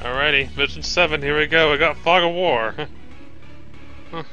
Alrighty, mission 7, here we go. We got Fog of War. Huh.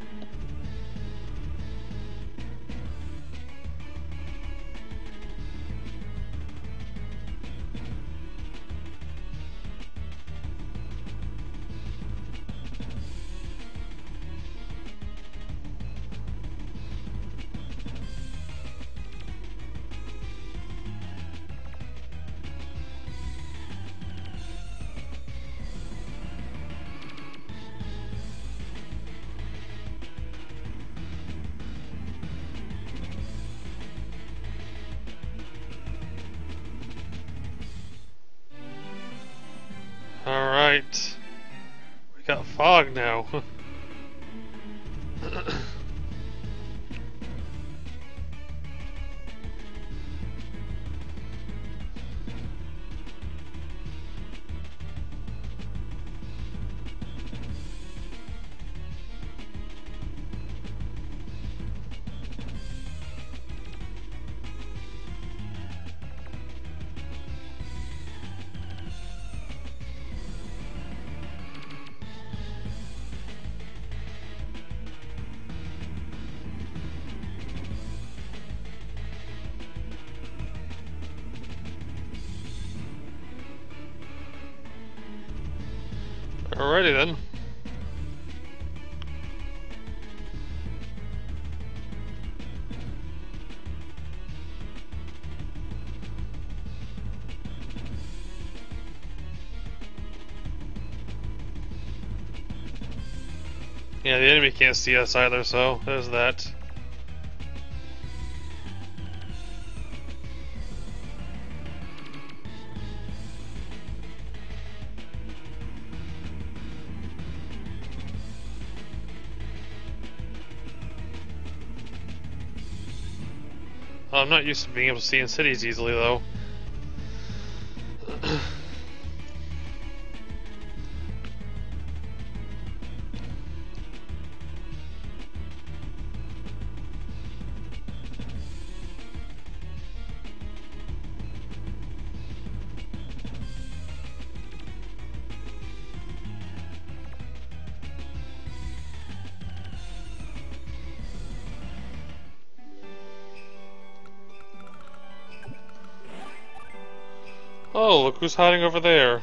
Alright. We got fog now. Alrighty then. Yeah, the enemy can't see us either, so there's that. I'm not used to being able to see in cities easily, though. Oh, look who's hiding over there.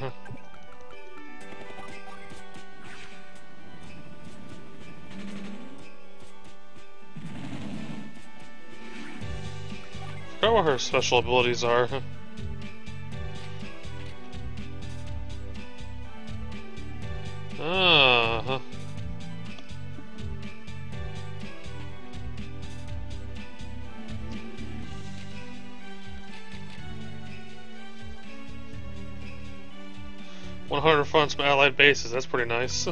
Forgot what her special abilities are. Ah. 100 fronts from allied bases, that's pretty nice.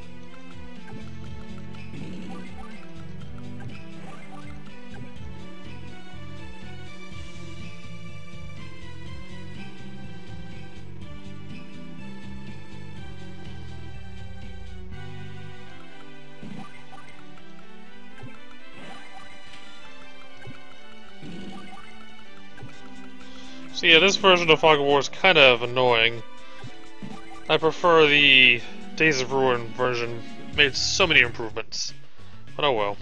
So yeah, this version of Fog of War is kind of annoying. I prefer the Days of Ruin version. It made so many improvements. But oh well.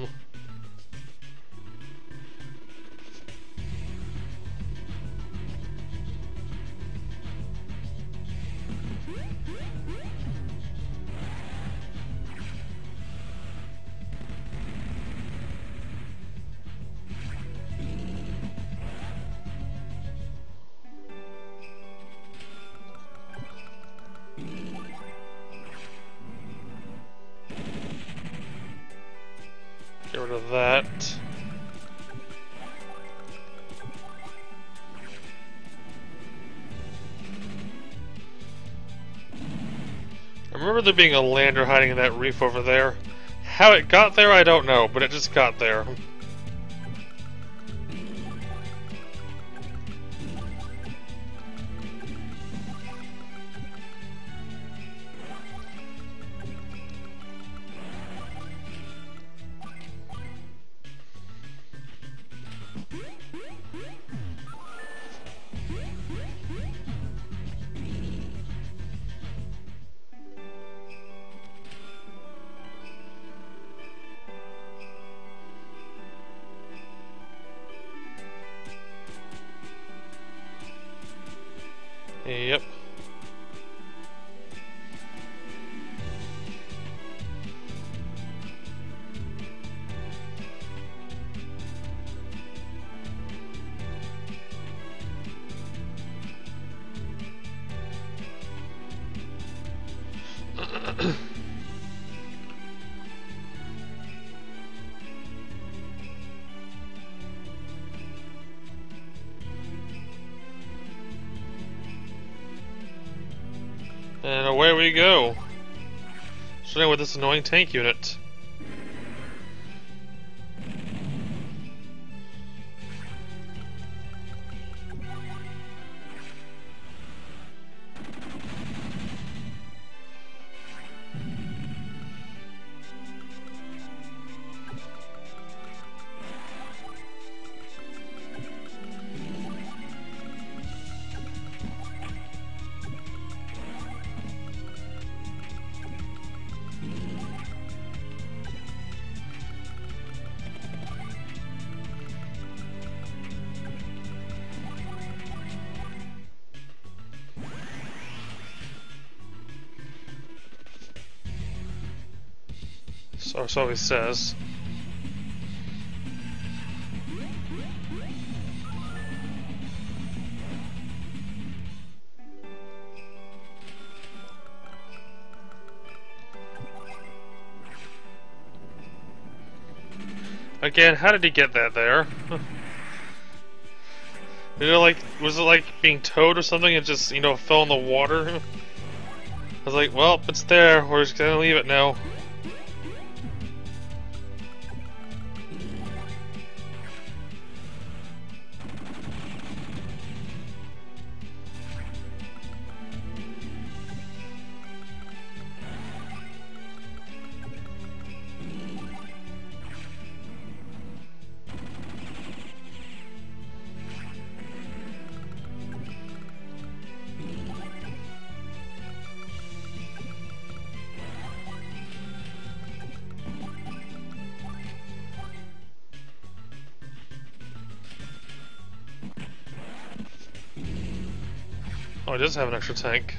Get rid of that. I remember there being a lander hiding in that reef over there. How it got there, I don't know, but it just got there. And away we go. Starting with this annoying tank unit. So he says. Again, how did he get that there? Was it like being towed or something and just, you know, fell in the water? I was like, well, it's there, we're just gonna leave it now. Oh, it does have an extra tank.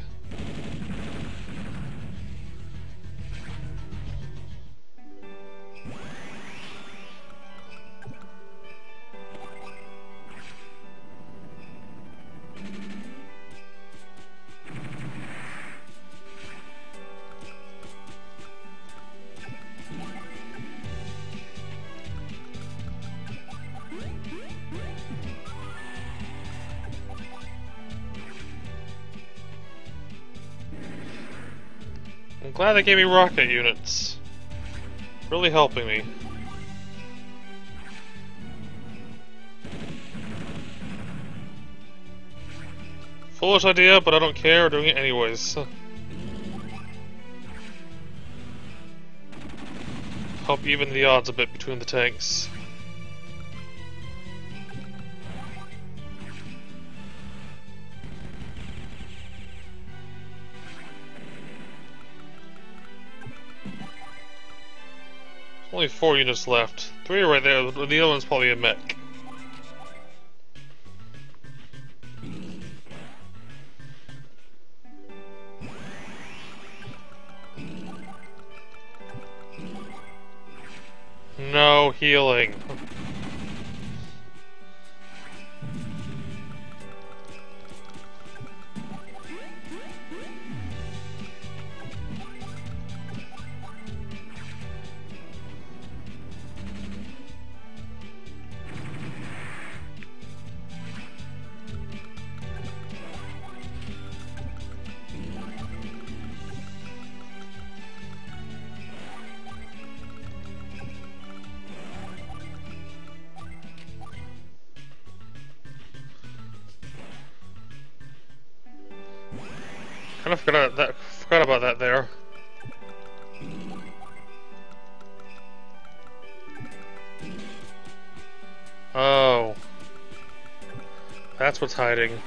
I'm glad they gave me rocket units. Really helping me. Foolish idea, but I don't care, we're doing it anyways. Help even the odds a bit between the tanks. Only 4 units left. 3 are right there, the other one's probably a mech. No healing. Kind of forgot about that there. Oh. That's what's hiding.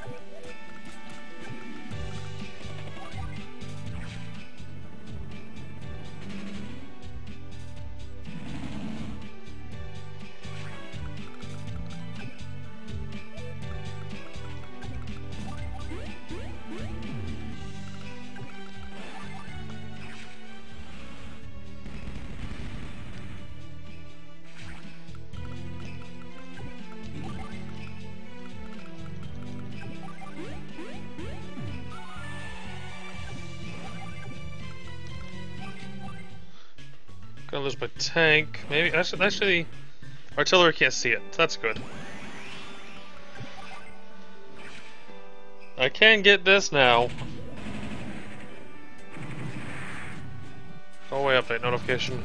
Gonna lose my tank. Maybe actually, artillery can't see it. So that's good. I can get this now. Go away, update notification.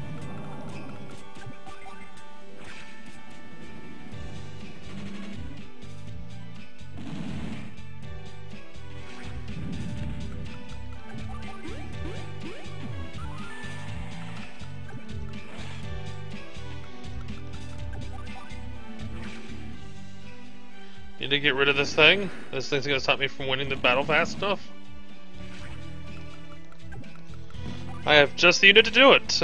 Need to get rid of this thing. This thing's gonna stop me from winning the battle fast enough. I have just the unit to do it.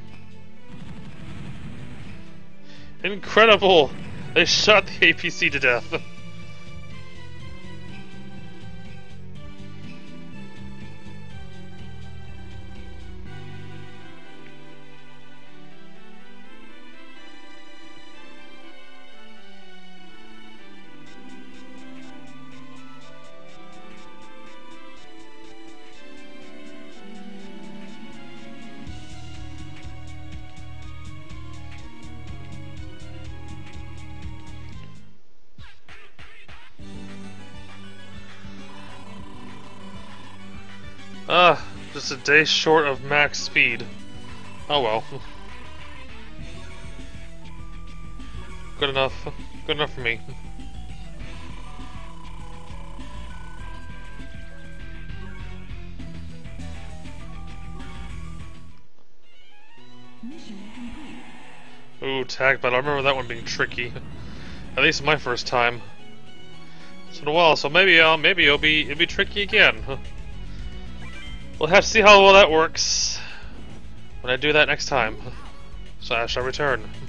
Incredible! They shot the APC to death. Just a day short of max speed. Oh well. Good enough. Good enough for me. Ooh, tag battle. I remember that one being tricky. At least my first time. It's been a while, so maybe it'll be tricky again. We'll have to see how well that works when I do that next time. So I shall return.